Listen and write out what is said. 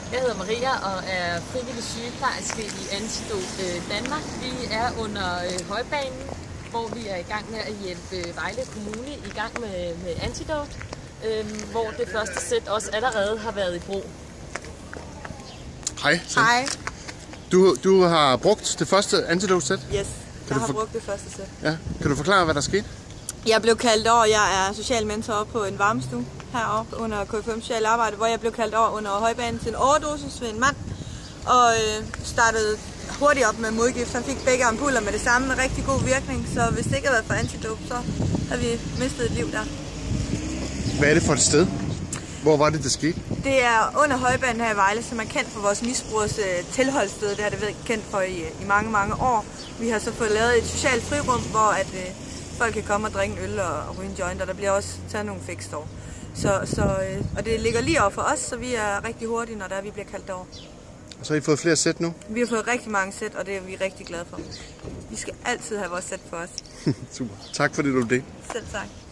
Jeg hedder Maria og er frivillig sygeplejerske i Antidot Danmark. Vi er under højbanen, hvor vi er i gang med at hjælpe Vejle Kommune i gang med Antidot, hvor det første sæt også allerede har været i brug. Hej. Hej. Du har brugt det første Antidot-sæt? Yes, jeg har brugt det første sæt. Ja. Kan du forklare, hvad der skete? Jeg blev kaldt over, jeg er social mentor oppe på en varmestue heroppe under KFM Social Arbejde, hvor jeg blev kaldt over under højbanen til en overdosis ved en mand, og startede hurtigt op med modgift. Han fik begge ampuller med det samme med rigtig god virkning, så hvis det ikke havde været for Antidot, så havde vi mistet et liv der. Hvad er det for et sted? Hvor var det skete? Det er under højbanen her i Vejle, som er kendt for vores misbrugers tilholdssted. Det har det været kendt for i mange, mange år. Vi har så fået lavet et socialt frirum, hvor at folk kan komme og drikke en øl og ryge en joint, og der bliver også taget nogle fikstår. Og det ligger lige over for os, så vi er rigtig hurtige, når vi bliver kaldt over. Og så har I fået flere sæt nu? Vi har fået rigtig mange sæt, og det er vi rigtig glade for. Vi skal altid have vores sæt for os. Super. Tak fordi du det. Selv tak.